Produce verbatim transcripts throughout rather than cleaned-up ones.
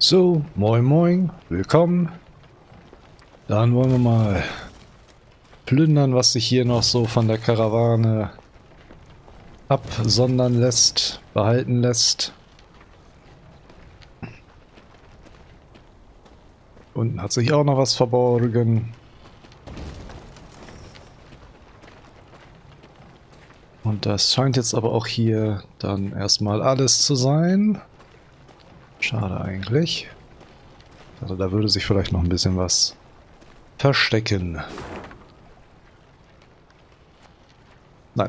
So, moin moin, willkommen. Dann wollen wir mal plündern, was sich hier noch so von der Karawane absondern lässt, behalten lässt. Unten hat sich auch noch was verborgen. Und das scheint jetzt aber auch hier dann erstmal alles zu sein. Schade eigentlich. Also da würde sich vielleicht noch ein bisschen was verstecken. Nein.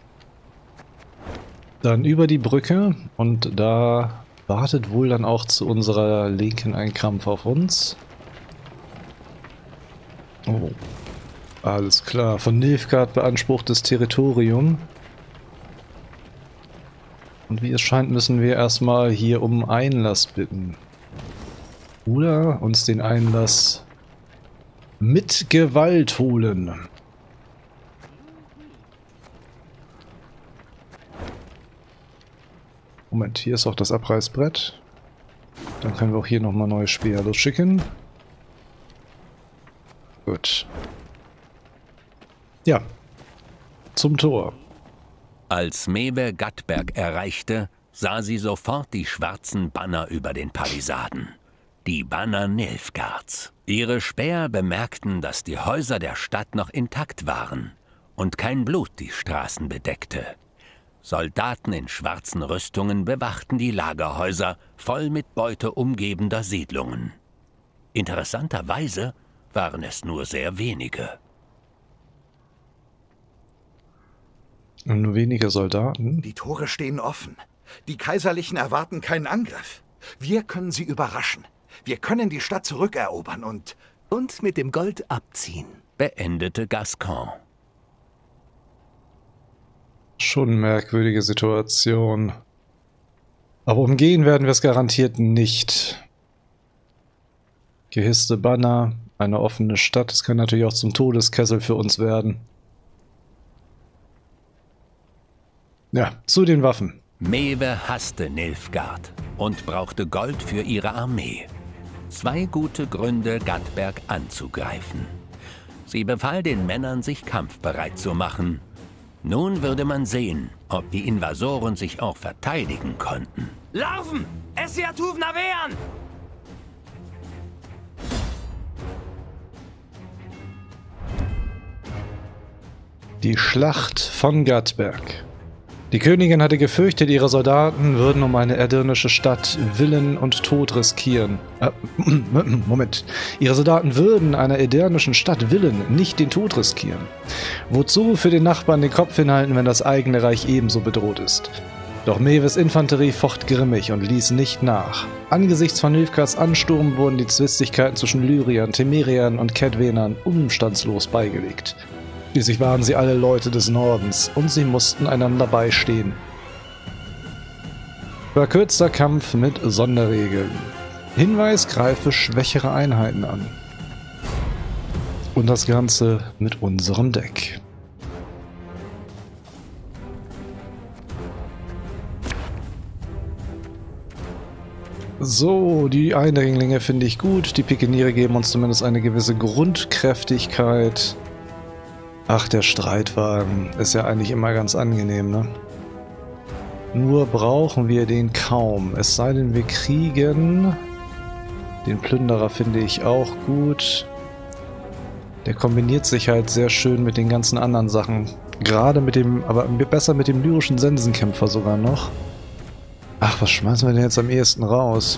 Dann über die Brücke und da wartet wohl dann auch zu unserer Linken ein Kampf auf uns. Oh. Alles klar. Von Nilfgaard beanspruchtes Territorium. Und wie es scheint, müssen wir erstmal hier um Einlass bitten. Oder uns den Einlass mit Gewalt holen. Moment, hier ist auch das Abreißbrett. Dann können wir auch hier nochmal neue Speer losschicken. Gut. Ja. Zum Tor. Als Mewe Gatberg erreichte, sah sie sofort die schwarzen Banner über den Palisaden. Die Banner Nilfgaards. Ihre Späher bemerkten, dass die Häuser der Stadt noch intakt waren und kein Blut die Straßen bedeckte. Soldaten in schwarzen Rüstungen bewachten die Lagerhäuser voll mit Beute umgebender Siedlungen. Interessanterweise waren es nur sehr wenige. Und nur wenige Soldaten. Die Tore stehen offen. Die Kaiserlichen erwarten keinen Angriff. Wir können sie überraschen. Wir können die Stadt zurückerobern und... und mit dem Gold abziehen, beendete Gascoigne. Schon eine merkwürdige Situation. Aber umgehen werden wir es garantiert nicht. Gehisste Banner, eine offene Stadt. Das kann natürlich auch zum Todeskessel für uns werden. Ja, zu den Waffen. Mewe hasste Nilfgaard und brauchte Gold für ihre Armee. Zwei gute Gründe, Gatberg anzugreifen. Sie befahl den Männern, sich kampfbereit zu machen. Nun würde man sehen, ob die Invasoren sich auch verteidigen konnten. Laufen! Essiatuvn wehren! Die Schlacht von Gatberg. Die Königin hatte gefürchtet, ihre Soldaten würden um eine edirnische Stadt Willen und Tod riskieren. Äh, Moment. Ihre Soldaten würden einer edirnischen Stadt Willen nicht den Tod riskieren. Wozu für den Nachbarn den Kopf hinhalten, wenn das eigene Reich ebenso bedroht ist? Doch Mewes Infanterie focht grimmig und ließ nicht nach. Angesichts von Nilfgaards Ansturm wurden die Zwistigkeiten zwischen Lyriern, Temeriern und Kedwenern umstandslos beigelegt. Schließlich waren sie alle Leute des Nordens und sie mussten einander beistehen. Verkürzter Kampf mit Sonderregeln. Hinweis: greife schwächere Einheiten an. Und das Ganze mit unserem Deck. So, die Eindringlinge finde ich gut. Die Pikeniere geben uns zumindest eine gewisse Grundkräftigkeit. Ach, der Streitwagen ist ja eigentlich immer ganz angenehm, ne? Nur brauchen wir den kaum. Es sei denn, wir kriegen... Den Plünderer finde ich auch gut. Der kombiniert sich halt sehr schön mit den ganzen anderen Sachen. Gerade mit dem... aber besser mit dem lyrischen Sensenkämpfer sogar noch. Ach, was schmeißen wir denn jetzt am ehesten raus?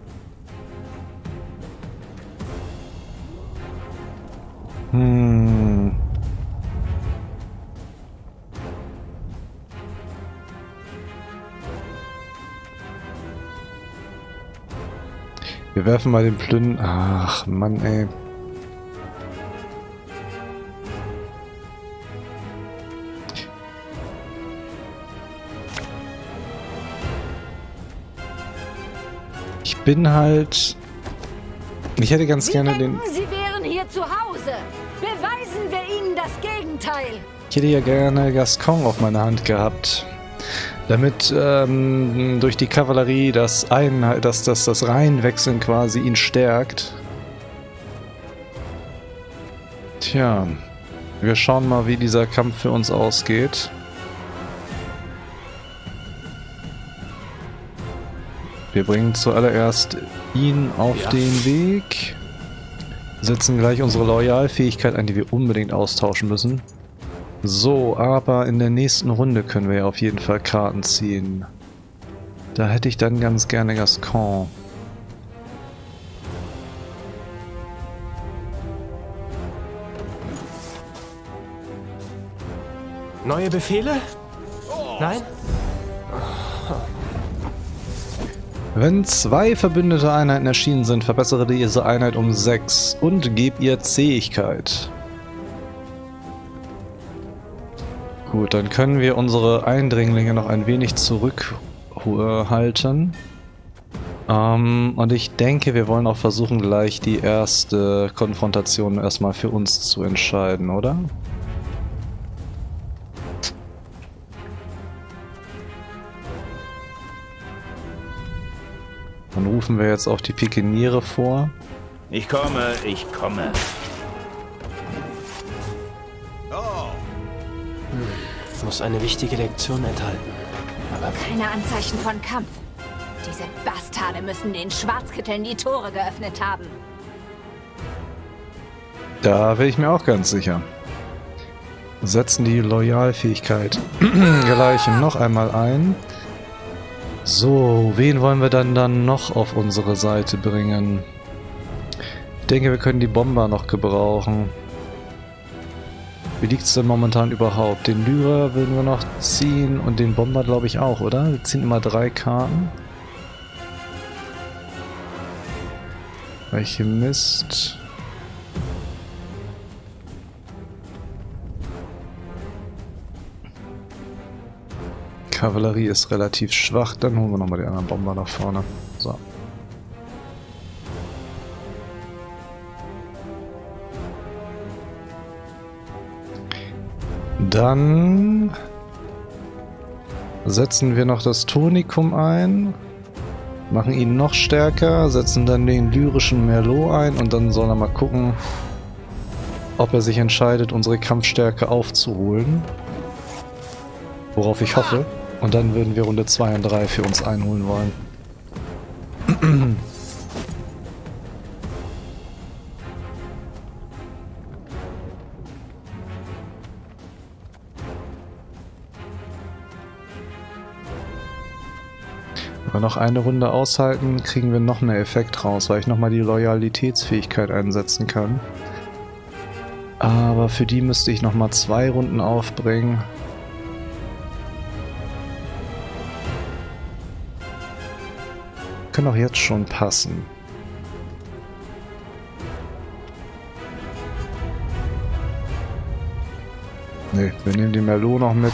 Hm... Wir werfen mal den Plünd... Ach, Mann, ey. Ich bin halt... Ich hätte ganz Sie gerne denken, den... Sie wären hier zu Hause. Beweisen wir Ihnen das Gegenteil. Ich hätte ja gerne Gascoigne auf meiner Hand gehabt. damit ähm, durch die Kavallerie das, Ein das, das, das Reihenwechseln quasi ihn stärkt. Tja, wir schauen mal, wie dieser Kampf für uns ausgeht. Wir bringen zuallererst ihn auf ja. den Weg. Setzen gleich unsere Loyalfähigkeit ein, die wir unbedingt austauschen müssen. So, aber in der nächsten Runde können wir ja auf jeden Fall Karten ziehen. Da hätte ich dann ganz gerne Gascon. Neue Befehle? Nein? Wenn zwei verbündete Einheiten erschienen sind, verbessere diese Einheit um sechs und gib ihr Zähigkeit. Gut, dann können wir unsere Eindringlinge noch ein wenig zurückhalten. Ähm, und ich denke, wir wollen auch versuchen, gleich die erste Konfrontation erstmal für uns zu entscheiden, oder? Dann rufen wir jetzt auch die Pikeniere vor. Ich komme, ich komme. Hm, muss eine wichtige Lektion enthalten. Aber keine Anzeichen von Kampf. Diese Bastarde müssen den Schwarzkitteln die Tore geöffnet haben. Da bin ich mir auch ganz sicher. Setzen die Loyalfähigkeit gleich noch einmal ein. So, wen wollen wir dann dann noch auf unsere Seite bringen? Ich denke, wir können die Bomber noch gebrauchen. Wie liegt es denn momentan überhaupt? Den Lyra würden wir noch ziehen und den Bomber glaube ich auch, oder? Wir ziehen immer drei Karten. Welche Mist. Kavallerie ist relativ schwach, dann holen wir nochmal die anderen Bomber nach vorne. So. Dann setzen wir noch das Tonikum ein, machen ihn noch stärker, setzen dann den lyrischen Merlot ein und dann soll er mal gucken, ob er sich entscheidet, unsere Kampfstärke aufzuholen. Worauf ich hoffe. Und dann würden wir Runde zwei und drei für uns einholen wollen. Wenn wir noch eine Runde aushalten, kriegen wir noch mehr Effekt raus, weil ich nochmal die Loyalitätsfähigkeit einsetzen kann. Aber für die müsste ich nochmal zwei Runden aufbringen. Können auch jetzt schon passen. Ne, wir nehmen den Merlot noch mit.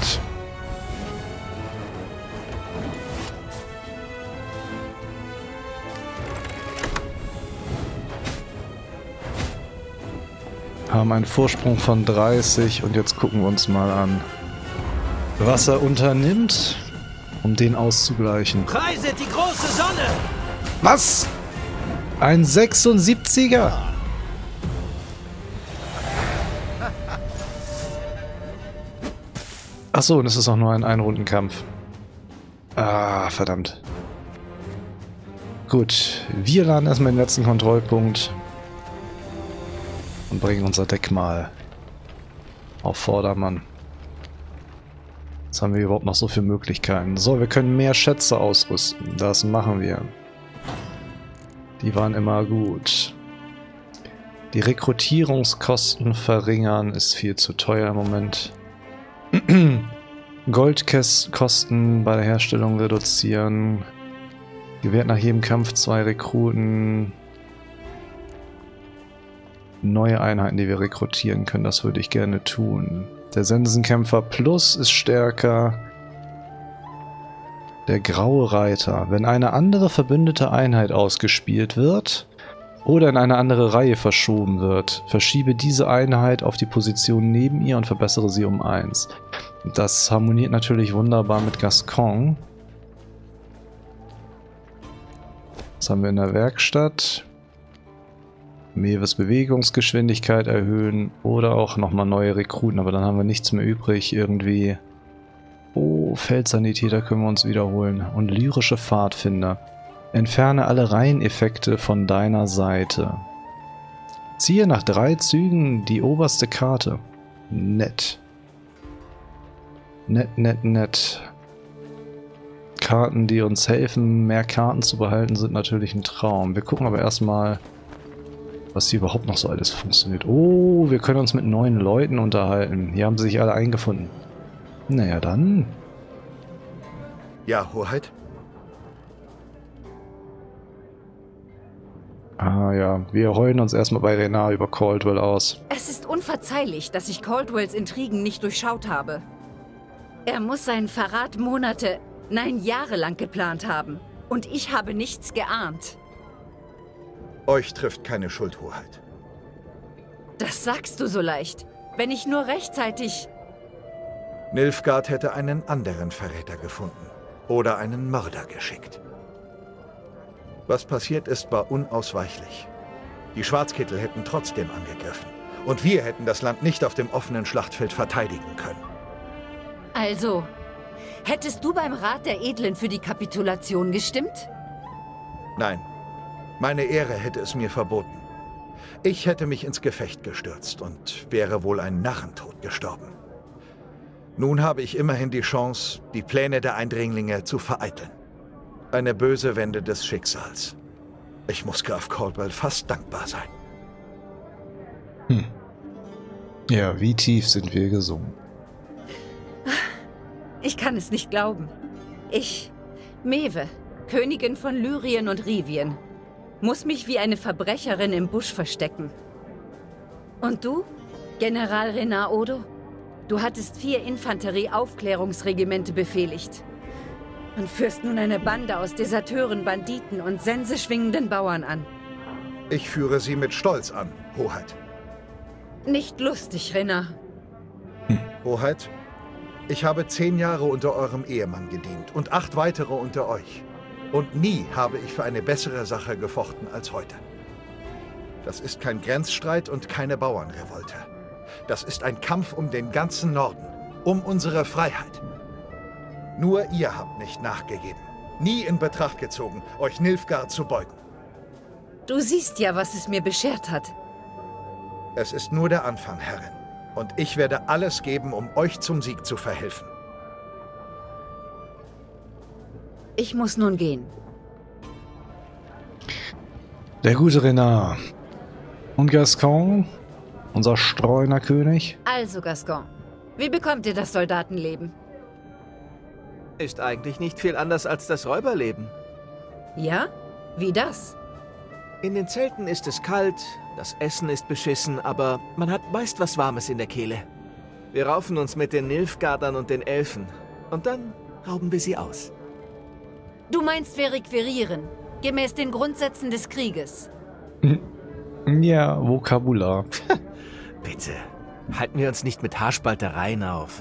Haben einen Vorsprung von dreißig und jetzt gucken wir uns mal an, was er unternimmt, um den auszugleichen. Preiset die große Sonne! Was? Ein sechsundsiebziger? Achso, und es ist auch nur ein Einrundenkampf. Ah, verdammt. Gut, wir laden erstmal den letzten Kontrollpunkt und bringen unser Deck mal auf Vordermann. Jetzt haben wir überhaupt noch so viele Möglichkeiten. So, wir können mehr Schätze ausrüsten. Das machen wir. Die waren immer gut. Die Rekrutierungskosten verringern ist viel zu teuer im Moment. Goldkosten bei der Herstellung reduzieren. Gewährt nach jedem Kampf zwei Rekruten. Neue Einheiten, die wir rekrutieren können, das würde ich gerne tun. Der Sensenkämpfer Plus ist stärker. Der Graue Reiter. Wenn eine andere verbündete Einheit ausgespielt wird oder in eine andere Reihe verschoben wird. Verschiebe diese Einheit auf die Position neben ihr und verbessere sie um eins. Das harmoniert natürlich wunderbar mit Gascogne. Was haben wir in der Werkstatt? Mewes Bewegungsgeschwindigkeit erhöhen oder auch nochmal neue Rekruten, aber dann haben wir nichts mehr übrig irgendwie. Oh, Feldsanitäter können wir uns wiederholen. Und lyrische Pfadfinder. Entferne alle Reiheneffekte von deiner Seite. Ziehe nach drei Zügen die oberste Karte. Nett. Nett, nett, nett. Karten, die uns helfen, mehr Karten zu behalten, sind natürlich ein Traum. Wir gucken aber erstmal, was hier überhaupt noch so alles funktioniert. Oh, wir können uns mit neuen Leuten unterhalten. Hier haben sie sich alle eingefunden. Naja, dann. Ja, Hoheit? Ah ja, wir heulen uns erstmal bei Renard über Caldwell aus. Es ist unverzeihlich, dass ich Caldwells Intrigen nicht durchschaut habe. Er muss seinen Verrat Monate, nein Jahre lang geplant haben. Und ich habe nichts geahnt. Euch trifft keine Schuld, Hoheit. Das sagst du so leicht. Wenn ich nur rechtzeitig... Nilfgaard hätte einen anderen Verräter gefunden. Oder einen Mörder geschickt. Was passiert ist, war unausweichlich. Die Schwarzkittel hätten trotzdem angegriffen. Und wir hätten das Land nicht auf dem offenen Schlachtfeld verteidigen können. Also, hättest du beim Rat der Edlen für die Kapitulation gestimmt? Nein. Meine Ehre hätte es mir verboten. Ich hätte mich ins Gefecht gestürzt und wäre wohl ein Narrentod gestorben. Nun habe ich immerhin die Chance, die Pläne der Eindringlinge zu vereiteln. Eine böse Wende des Schicksals. Ich muss Graf Caldwell fast dankbar sein. Hm. Ja, wie tief sind wir gesungen? Ich kann es nicht glauben. Ich, Mewe, Königin von Lyrien und Rivien, muss mich wie eine Verbrecherin im Busch verstecken. Und du, General Renard Odo? Du hattest vier Infanterie-Aufklärungsregimente befehligt und führst nun eine Bande aus Deserteuren, Banditen und senseschwingenden Bauern an. Ich führe sie mit Stolz an, Hoheit. Nicht lustig, Renard. Hm. Hoheit, ich habe zehn Jahre unter eurem Ehemann gedient und acht weitere unter euch. Und nie habe ich für eine bessere Sache gefochten als heute. Das ist kein Grenzstreit und keine Bauernrevolte. Das ist ein Kampf um den ganzen Norden, um unsere Freiheit. Nur ihr habt nicht nachgegeben, nie in Betracht gezogen, euch Nilfgaard zu beugen. Du siehst ja, was es mir beschert hat. Es ist nur der Anfang, Herrin. Und ich werde alles geben, um euch zum Sieg zu verhelfen. Ich muss nun gehen. Der gute Renard. Und Gascogne? Unser Streunerkönig? Also, Gascogne, wie bekommt ihr das Soldatenleben? Ist eigentlich nicht viel anders als das Räuberleben. Ja? Wie das? In den Zelten ist es kalt, das Essen ist beschissen, aber man hat meist was Warmes in der Kehle. Wir raufen uns mit den Nilfgaardern und den Elfen und dann rauben wir sie aus. Du meinst wir requirieren, gemäß den Grundsätzen des Krieges. Ja, Vokabular. Bitte, halten wir uns nicht mit Haarspaltereien auf.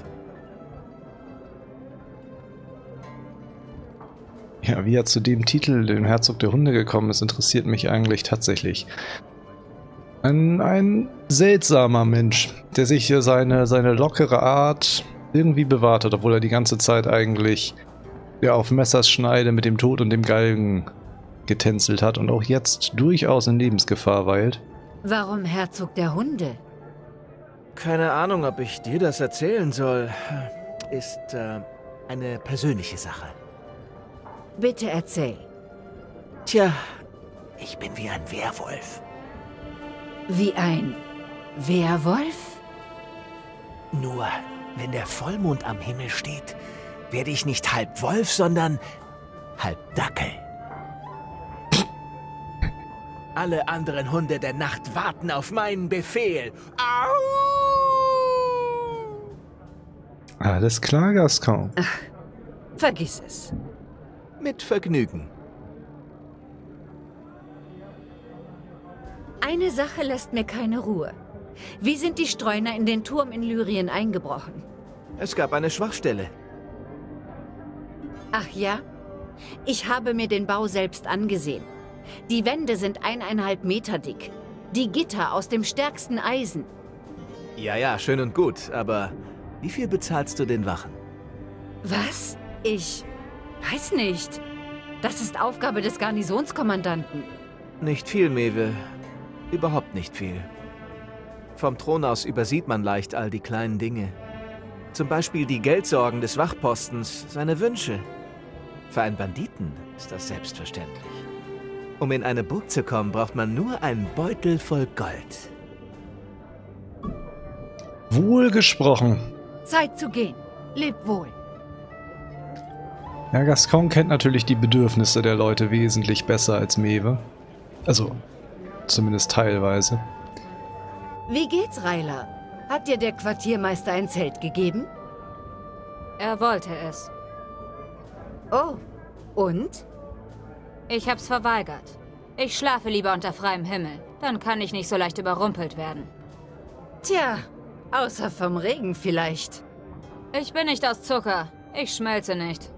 Ja, wie er zu dem Titel, dem Herzog der Hunde, gekommen ist, interessiert mich eigentlich tatsächlich. Ein, ein seltsamer Mensch, der sich hier seine, seine lockere Art irgendwie bewahrt hat, obwohl er die ganze Zeit eigentlich ja, auf Messerschneide mit dem Tod und dem Galgen getänzelt hat und auch jetzt durchaus in Lebensgefahr weilt. Warum Herzog der Hunde? Keine Ahnung, ob ich dir das erzählen soll. Ist äh, eine persönliche Sache. Bitte erzähl. Tja, ich bin wie ein Werwolf. Wie ein Werwolf? Nur, wenn der Vollmond am Himmel steht, werde ich nicht halb Wolf, sondern halb Dackel. Alle anderen Hunde der Nacht warten auf meinen Befehl. Au! Alles klar, Gascogne. Ach, vergiss es. Mit Vergnügen. Eine Sache lässt mir keine Ruhe. Wie sind die Streuner in den Turm in Lyrien eingebrochen? Es gab eine Schwachstelle. Ach ja? Ich habe mir den Bau selbst angesehen. Die Wände sind eineinhalb Meter dick. Die Gitter aus dem stärksten Eisen. Ja, ja, schön und gut, aber wie viel bezahlst du den Wachen? Was? Ich weiß nicht. Das ist Aufgabe des Garnisonskommandanten. Nicht viel, Mewe. Überhaupt nicht viel. Vom Thron aus übersieht man leicht all die kleinen Dinge. Zum Beispiel die Geldsorgen des Wachpostens, seine Wünsche. Für einen Banditen ist das selbstverständlich. Um in eine Burg zu kommen, braucht man nur einen Beutel voll Gold. Wohl gesprochen. Zeit zu gehen. Leb wohl. Ja, Gascoigne kennt natürlich die Bedürfnisse der Leute wesentlich besser als Mewe. Also, zumindest teilweise. Wie geht's, Rayla? Hat dir der Quartiermeister ein Zelt gegeben? Er wollte es. Oh, und? Ich hab's verweigert. Ich schlafe lieber unter freiem Himmel. Dann kann ich nicht so leicht überrumpelt werden. Tja, außer vom Regen vielleicht. Ich bin nicht aus Zucker. Ich schmelze nicht.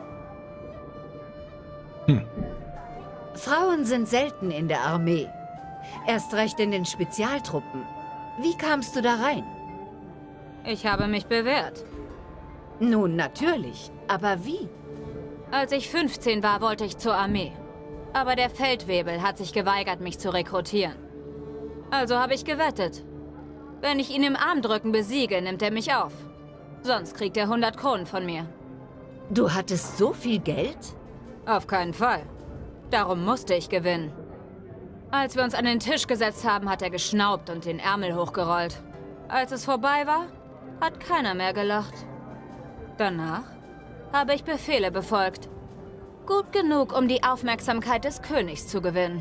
Hm. Frauen sind selten in der Armee. Erst recht in den Spezialtruppen. Wie kamst du da rein? Ich habe mich bewährt. Nun, natürlich. Aber wie? Als ich fünfzehn war, wollte ich zur Armee. Aber der Feldwebel hat sich geweigert, mich zu rekrutieren. Also habe ich gewettet. Wenn ich ihn im Armdrücken besiege, nimmt er mich auf. Sonst kriegt er hundert Kronen von mir. Du hattest so viel Geld? Auf keinen Fall. Darum musste ich gewinnen. Als wir uns an den Tisch gesetzt haben, hat er geschnaubt und den Ärmel hochgerollt. Als es vorbei war, hat keiner mehr gelacht. Danach habe ich Befehle befolgt. Gut genug, um die Aufmerksamkeit des Königs zu gewinnen.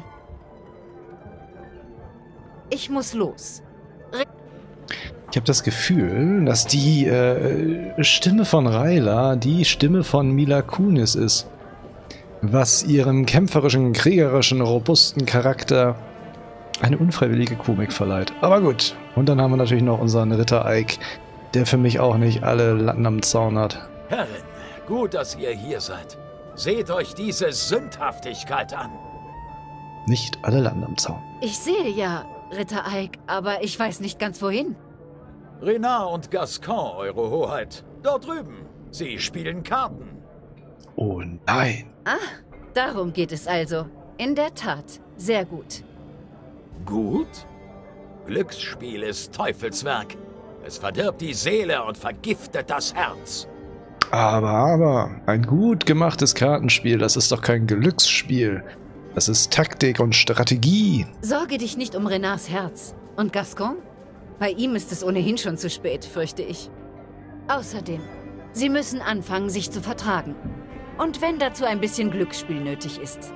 Ich muss los. Ich habe das Gefühl, dass die äh, Stimme von Rayla die Stimme von Mila Kunis ist. Was ihrem kämpferischen, kriegerischen, robusten Charakter eine unfreiwillige Komik verleiht. Aber gut. Und dann haben wir natürlich noch unseren Ritter Ike, der für mich auch nicht alle Latten am Zaun hat. Herrin, gut, dass ihr hier seid. Seht euch diese Sündhaftigkeit an. Nicht alle Latten am Zaun. Ich sehe ja, Ritter Ike, aber ich weiß nicht ganz wohin. Renard und Gascoigne, Eure Hoheit. Dort drüben. Sie spielen Karten. Oh nein. Ah, darum geht es also. In der Tat, sehr gut. Gut? Glücksspiel ist Teufelswerk. Es verdirbt die Seele und vergiftet das Herz. Aber, aber, ein gut gemachtes Kartenspiel, das ist doch kein Glücksspiel. Das ist Taktik und Strategie. Sorge dich nicht um Renards Herz. Und Gascoigne? Bei ihm ist es ohnehin schon zu spät, fürchte ich. Außerdem, sie müssen anfangen, sich zu vertragen. Und wenn dazu ein bisschen Glücksspiel nötig ist.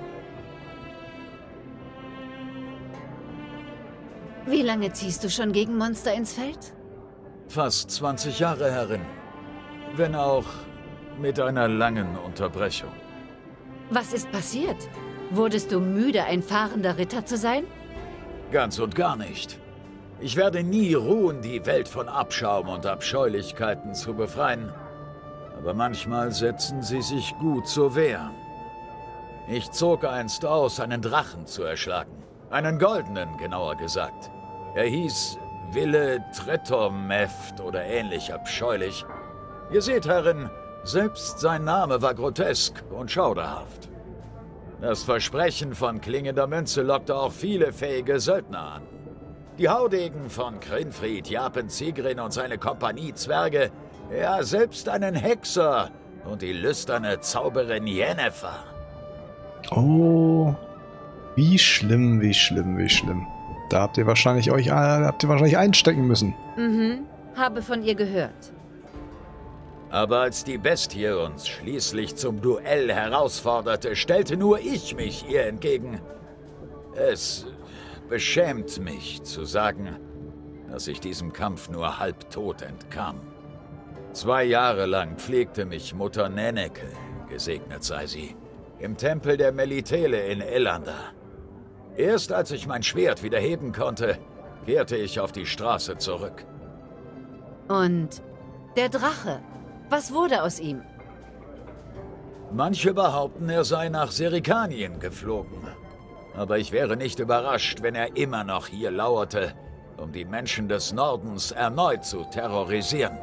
Wie lange ziehst du schon gegen Monster ins Feld? Fast zwanzig Jahre, Herrin. Wenn auch mit einer langen Unterbrechung. Was ist passiert? Wurdest du müde, ein fahrender Ritter zu sein? Ganz und gar nicht. Ich werde nie ruhen, die Welt von Abschaum und Abscheulichkeiten zu befreien. Aber manchmal setzen sie sich gut zur Wehr. Ich zog einst aus, einen Drachen zu erschlagen. Einen goldenen, genauer gesagt. Er hieß Wille Tretormeft oder ähnlich abscheulich. Ihr seht, Herrin, selbst sein Name war grotesk und schauderhaft. Das Versprechen von klingender Münze lockte auch viele fähige Söldner an. Die Haudegen von Krinfried, Japen Zigrin und seine Kompanie Zwerge, ja, selbst einen Hexer und die lüsterne Zauberin Yennefer. Oh, wie schlimm, wie schlimm, wie schlimm. Da habt ihr wahrscheinlich euch habt ihr wahrscheinlich einstecken müssen. Mhm, habe von ihr gehört. Aber als die Bestie uns schließlich zum Duell herausforderte, stellte nur ich mich ihr entgegen. Es beschämt mich zu sagen, dass ich diesem Kampf nur halbtot entkam. Zwei Jahre lang pflegte mich Mutter Nenneke, gesegnet sei sie, im Tempel der Melitele in Elander. Erst als ich mein Schwert wieder heben konnte, kehrte ich auf die Straße zurück. Und der Drache, was wurde aus ihm? Manche behaupten, er sei nach Serikanien geflogen. Aber ich wäre nicht überrascht, wenn er immer noch hier lauerte, um die Menschen des Nordens erneut zu terrorisieren.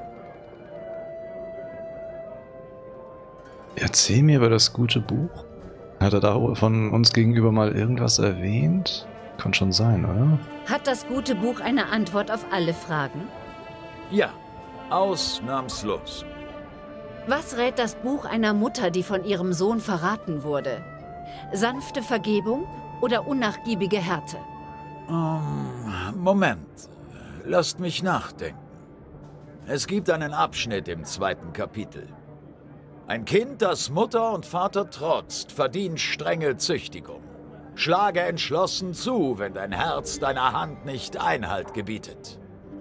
Erzähl mir über das gute Buch. Hat er da von uns gegenüber mal irgendwas erwähnt? Kann schon sein, oder? Hat das gute Buch eine Antwort auf alle Fragen? Ja, ausnahmslos. Was rät das Buch einer Mutter, die von ihrem Sohn verraten wurde? Sanfte Vergebung oder unnachgiebige Härte? Um, Moment. Lasst mich nachdenken. Es gibt einen Abschnitt im zweiten Kapitel. Ein Kind, das Mutter und Vater trotzt, verdient strenge Züchtigung. Schlage entschlossen zu, wenn dein Herz deiner Hand nicht Einhalt gebietet.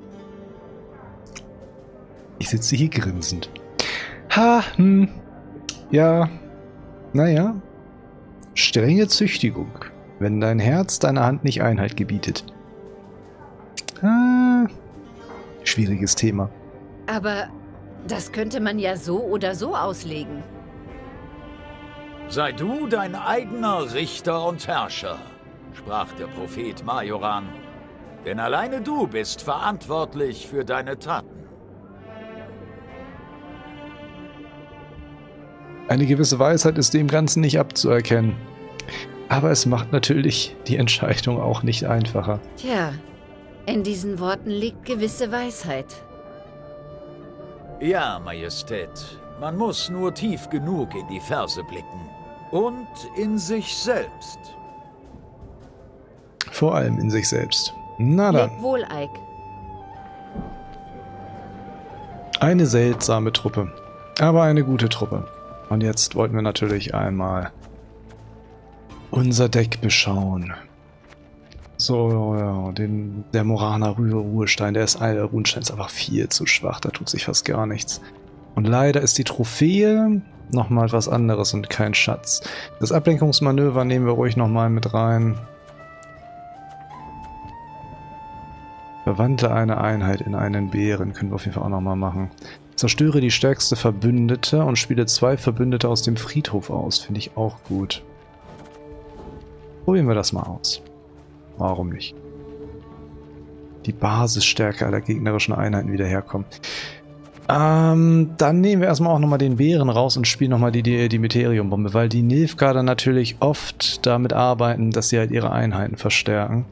Ich sitze hier grinsend. Ha, hm, ja, naja. Strenge Züchtigung, wenn dein Herz deiner Hand nicht Einhalt gebietet. Ah, schwieriges Thema. Aber das könnte man ja so oder so auslegen. Sei du dein eigener Richter und Herrscher, sprach der Prophet Majoran. Denn alleine du bist verantwortlich für deine Taten. Eine gewisse Weisheit ist dem Ganzen nicht abzuerkennen. Aber es macht natürlich die Entscheidung auch nicht einfacher. Tja, in diesen Worten liegt gewisse Weisheit. Ja, Majestät. Man muss nur tief genug in die Verse blicken. Und in sich selbst. Vor allem in sich selbst. Na dann. Leb wohl, Eik. Eine seltsame Truppe. Aber eine gute Truppe. Und jetzt wollten wir natürlich einmal unser Deck beschauen. So, ja, den, der Moraner Ruhestein, der ist, der Runenstein ist einfach viel zu schwach, da tut sich fast gar nichts. Und leider ist die Trophäe nochmal was anderes und kein Schatz. Das Ablenkungsmanöver nehmen wir ruhig nochmal mit rein. Verwandle eine Einheit in einen Bären, können wir auf jeden Fall auch nochmal machen. Zerstöre die stärkste Verbündete und spiele zwei Verbündete aus dem Friedhof aus. Finde ich auch gut. Probieren wir das mal aus. Warum nicht? Die Basisstärke aller gegnerischen Einheiten wieder herkommen. Ähm, dann nehmen wir erstmal auch nochmal den Bären raus und spielen nochmal die, die, die Meteriumbombe, weil die Nilfgaarder natürlich oft damit arbeiten, dass sie halt ihre Einheiten verstärken.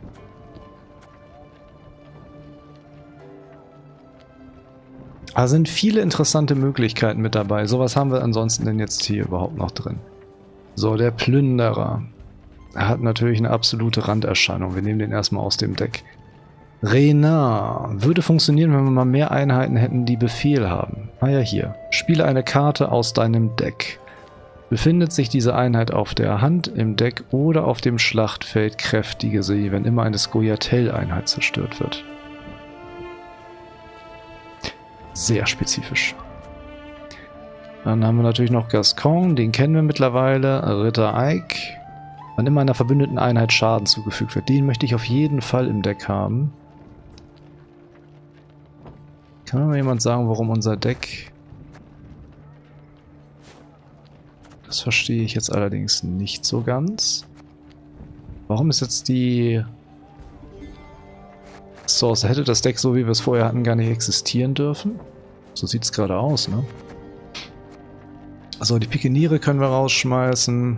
Da sind viele interessante Möglichkeiten mit dabei. So, was haben wir ansonsten denn jetzt hier überhaupt noch drin? So, der Plünderer. Er hat natürlich eine absolute Randerscheinung. Wir nehmen den erstmal aus dem Deck. Renard. Würde funktionieren, wenn wir mal mehr Einheiten hätten, die Befehl haben. Ah ja, hier. Spiele eine Karte aus deinem Deck. Befindet sich diese Einheit auf der Hand, im Deck oder auf dem Schlachtfeld, kräftige sie, wenn immer eine Scoia'tael-Einheit zerstört wird. Sehr spezifisch. Dann haben wir natürlich noch Gascoigne, den kennen wir mittlerweile. Ritter Eik. Wann immer einer verbündeten Einheit Schaden zugefügt wird. Den möchte ich auf jeden Fall im Deck haben. Kann mir mal jemand sagen, warum unser Deck... Das verstehe ich jetzt allerdings nicht so ganz. Warum ist jetzt die... Source, hätte das Deck, so wie wir es vorher hatten, gar nicht existieren dürfen? So sieht es gerade aus, ne? Also die Pikeniere können wir rausschmeißen.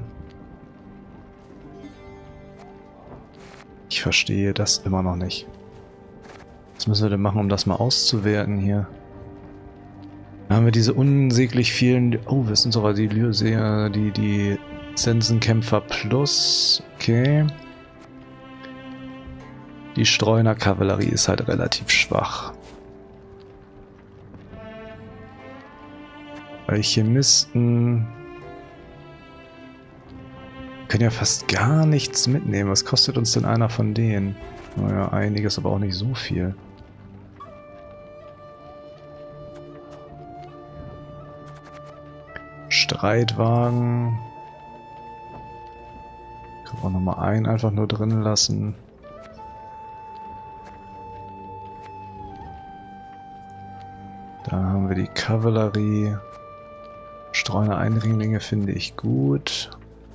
Ich verstehe das immer noch nicht. Was müssen wir denn machen, um das mal auszuwerten hier? Da haben wir diese unsäglich vielen... Oh, wir sind sogar die, die, die Sensenkämpfer Plus. Okay. Die Streuner-Kavallerie ist halt relativ schwach. Alchemisten können ja fast gar nichts mitnehmen. Was kostet uns denn einer von denen? Naja, einiges, aber auch nicht so viel. Streitwagen. Können wir nochmal einen einfach nur drin lassen. Dann haben wir die Kavallerie. Streuner Eindringlinge finde ich gut.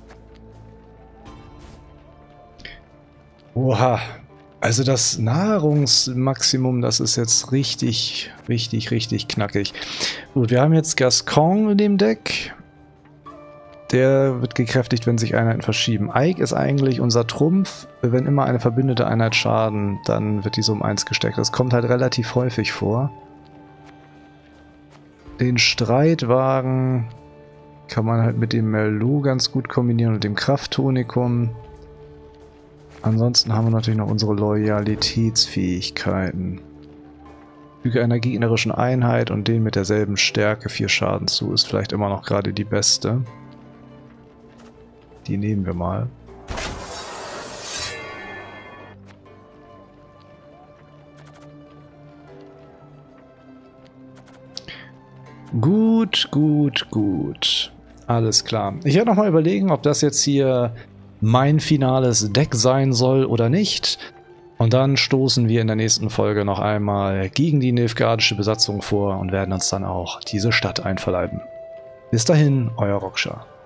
Oha. Also das Nahrungsmaximum, das ist jetzt richtig, richtig, richtig knackig. Gut, wir haben jetzt Gascon in dem Deck. Der wird gekräftigt, wenn sich Einheiten verschieben. Ike ist eigentlich unser Trumpf. Wenn immer eine verbündete Einheit schaden, dann wird diese um eins gesteckt. Das kommt halt relativ häufig vor. Den Streitwagen kann man halt mit dem Merlot ganz gut kombinieren und dem Krafttonikum. Ansonsten haben wir natürlich noch unsere Loyalitätsfähigkeiten. Füge einer gegnerischen Einheit und den mit derselben Stärke vier Schaden zu, ist vielleicht immer noch gerade die beste. Die nehmen wir mal. Gut, gut, gut. Alles klar. Ich werde nochmal überlegen, ob das jetzt hier mein finales Deck sein soll oder nicht. Und dann stoßen wir in der nächsten Folge noch einmal gegen die nilfgaardische Besatzung vor und werden uns dann auch diese Stadt einverleiben. Bis dahin, euer Roksha.